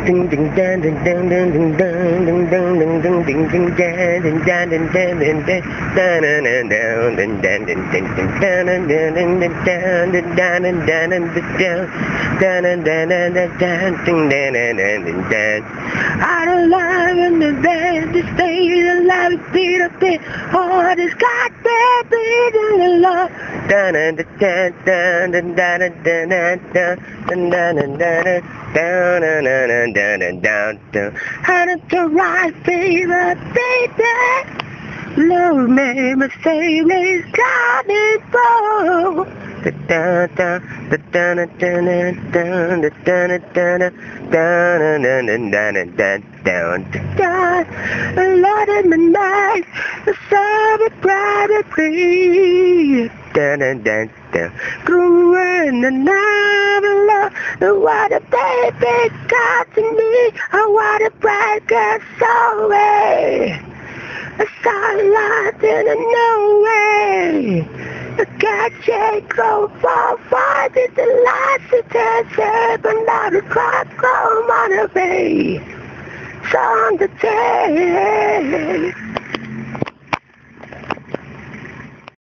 don't love in the bed to stay alive, beat up the heart is got that beat in love. How did the right baby? Love me, Mercedes, got it for. Lord in the night, the sun bright and free. Grew in the night of love, what a baby got to me. I want a bright girl so way. A sunlight in a new way. The cat go far, did the lights to test, but now the clock come on the way. It's on the day.